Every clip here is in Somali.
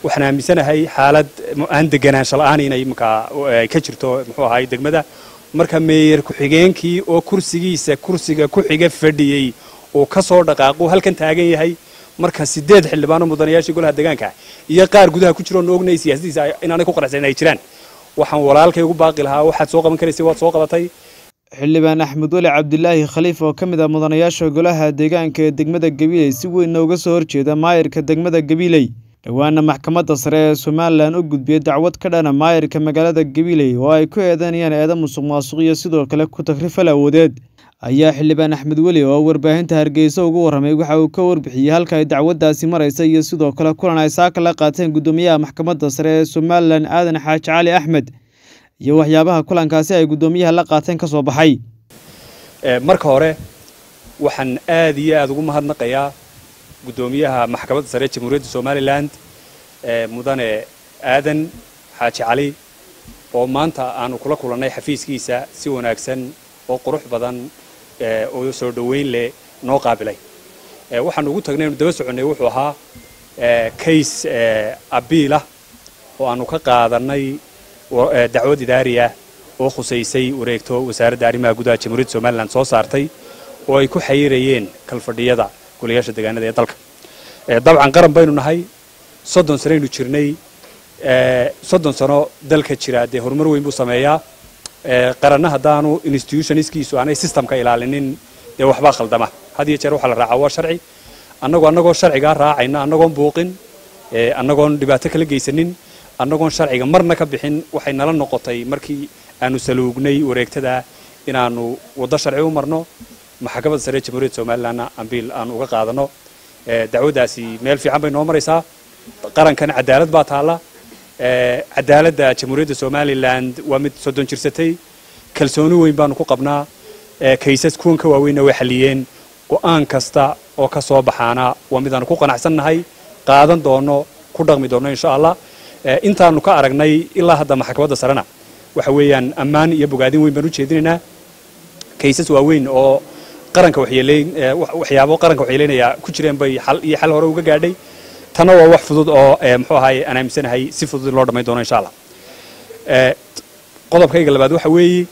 waxaan aaminsanahay xaalad aan deganaansho la'aan inay markaa ka jirto muxuu ahaay degmada marka meeyar ku-xigeenkii oo kursiga ku xiga fadhiyey oo ka soo dhaqaaqo halkan taagan yahay marka 8 xildhibaano mudanayaashii golaha deegaanka iyo qaar gudaha ku jiro oo ognay siyaasadiisa inaanay ku qaracsan ay jiraan waxaan walaalkay ugu baaqi lahaa waxaad soo qaban karaysay waad soo qabatay xildhibaan Axmed Wali Cabdilaahi Khaliif oo kamid ah mudanayaasha golaha deegaanka ee degmada Gabiley si weyn uga soo horjeeda maayirka degmada Gabiley dhawaana maxkamadda sare ee Soomaaliland u gudbiyay dacwad ka dhana maayirka magaalada Gabiley oo ay ku eedeynayaan eedo musuqmaasuq iyo sidoo kale ku takrifal awoodeed ayaa xildhibaan Axmed Wali oo warbaahinta Hargeysa ugu waramay waxa uu ka warbixiyay halka ay dacwadaasi maraysa iyo sidoo kale kulan ay saaka la qaateen gudoomiyaha maxkamadda sare ee Soomaaliland Aadan Xaaji Cali Axmed iyo waxyaabaha kulankaasi ay gudoomiyaha la qaateen ka soo baxay marka hore waxaan aad iyo aad ugu mahadnaqayaa gudoomiyaha maxkamadda sare ee Jamhuuriyadda Soomaaliland mudane Aadan Xaaji Cali oo maanta aanu kula kulanay xafiiskiisa si wanaagsan oo qurux badan oo soo dhaweyn leh noo qaabilay waxaan ugu tagnay daba soconay wuxuu ahaa case abiila oo aanu ka qaadanay dacwad idaariya oo khuseysay wareegto wasaaradda arrimaha gudaha Jamhuuriyadda Soomaaliland soo saartay oo ay ku xayirayeen kalfadhiyada golayaasha deegaanada ee dalka dabcan qaran baynu nahay 30 sano aynu jirnay 30 sano dalka jira de horumar weyn buu sameeyaa qaranna hadaanu institutionskiisu aanay systemka ilaalinin ee waxba khaldama hadiye jeer waxa la raaca waa sharci annagoo sharciga raacayna annagoon buuqin annagoon dhibaato kala geysanin annagoon sharciga marna ka bixin waxay nala noqotay markii aanu saluugnay wareegtada inaanu wada sharci u marno maxkamadda sare ee Jamhuuriyadda Soomaaliland ambiil aan uga qaadano dacwadaasi meel fiican bay noo maraysaa qarankan cadaalad baa taala cadaaladda Jamhuuriyadda Soomaaliland waa mid 30 jirsatay kalsooni weyn baan ku qabnaa kaysas kuwan ka waaweyn way xaliyeen go'aan kasta oo ka soo baxaana waa mid aan ku qanacsanahay qaadan doono ku dhaqmi doono insha Allah intaanu ka aragnay ilaa hadda maxkamadda sarena waxa weeyaan ammaan iyo bogaadin weyn baan u jeedinaynaa kaysas waaweyn oo qaranka waxyaabo qaranka waxyeeleynaya ku jireen bay xal hore uga gaadhay tana waa wax fudud oo muxuu ahaay aan aaminsanahay si fudud loo dhameyn doono insha Allah qodobkayga labaad waxa weeye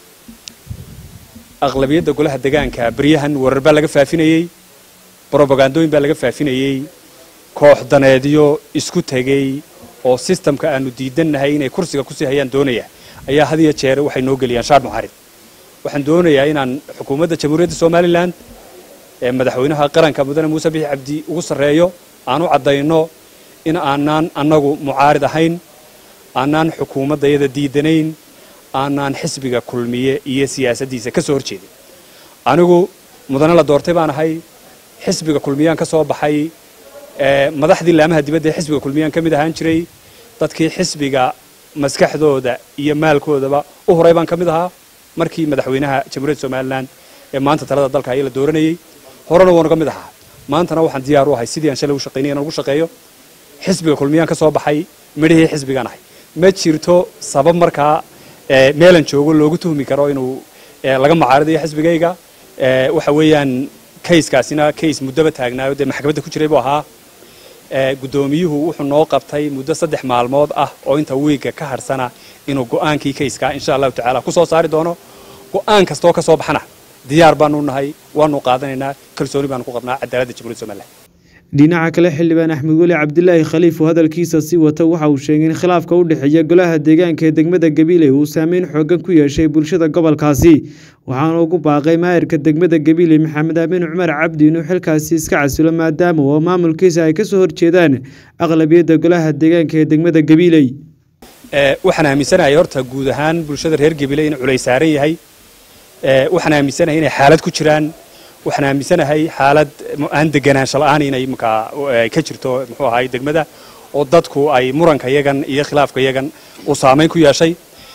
aqlabiyadda golaha deegaanka bariyahan warar baa laga faafinayay propagandooyin baa laga faafinayay koox daneedyo isku tagay oo systemka aanu diidanahay inay kursiga ku sii hayaan doonaya ayaa hadiya jeer waxay noo galiyaan shaar muxarid waxaan doonayaa inaan xukuumadda Jamhuuriyadda Soomaaliland ee madaxweynaha qaranka mudane Muuse Biixi Cabdi ugu sareeyo aanu cadayno in aanan anagu mucaarid ahayn aanan xukuumadayada diidanayn aanan xisbiga kulmiye iyo siyaasadiisa ka soo horjeedin anigu mudane la doortay baan ahay xisbiga kulmiyaan ka soo baxay madaxdii laamaha dibadda ee xisbiga kulmiyaan kamid ahaan jiray dadkii xisbiga maskaxdooda iyo maalkoodaba u horay baan kamid ahaa markii madaxweynaha Jamhuuriyadda Soomaaliland ee maanta talada dalka ay la dooranayay horena waan kamid ahaa maantana waxaan diyaar u ahay sidii aan shalay u shaqeynay inaan ugu shaqeeyo xisbiga kulmiyaan ka soo baxay midhihii xisbigan ahay ma jirto sabab markaa meelan joogo loogu tuhmi karo inuu laga mucaaradayo xisbigayga waxa weeyaan case-kaasina case muddaba taagnaayo de maxkamadda ku jiray buu ahaa gudoomiyuhu wuxuu noo qabtay muddo 3 maalmood ah oo inta weeyga ka harsana inuu go'aankii case-ka insha Allah ta'ala ku soo saari doono go'aan kasto ka soo baxana diyaar baan u nahay waanu qaadanaynaa kalsooni baan ku qabnaa cadaaladda Jamhuuriyadda Soomaaliland dhinaca kale xildhibaan Axmed Wali Cabdilaahi Khaliif oo hadalkiisa si wata waxa uu sheegay in khilaafka u dhaxeeya golaha deegaanka ee degmada Gabiley uu saameyn xooggan ku yeeshay bulshada gobolkaasi waxaana ugu baaqay maayirka degmada Gabiley Maxamed Aamin Cumar Cabdi inuu xilkaasi iska casilo maadaama oo maamulkiisa ay ka soo horjeedaan aqlabiyadda golaha deegaanka ee degmada Gabiley waxaan aaminsanahay horta guud ahaan bulshada reer Gabiley in culays saaran yahay waxaan aaminsanahay inay xaalad ku jiraan waxaan aaminsanahay xaalad aan deganaansho la'aan inay markaa ka jirto muxuu ahaay degmada oo dadku ay muranka yagan iyo khilaafka yagan u saameyn ku yeeshay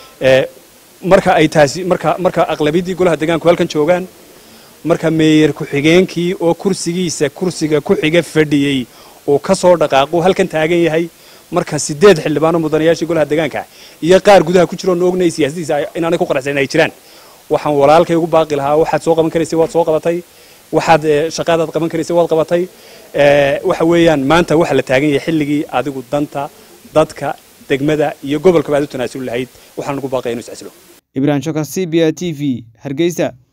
marka ay taasi marka aqlabiyadii golaha deegaanku halkan joogaan marka meeyar ku-xigeenkii oo kursiga ku xiga fadhiyey oo ka soo dhaqaaqo halkan taagan yahay marka 8 xildhibaano mudanayaashii golaha deegaanka iyo qaar gudaha ku jiro oo ognay siyaasadiisa inaanay ku qaracsan ay jiraan waxaan walaalkay ugu baaqi lahaa waxaad soo qaban karaysay waad soo qabatay waxaad shaqadaad qaban karaysay waad qabatay waxa weeyaan maanta waxa la taagan yahay xilligii adigu danta dadka degmada iyo gobolka baad u tanaasuli lahayd waxaan ugu baaqayaa inuu iscasilo. Ibrahim Shakar, CBA TV, Hargeysa.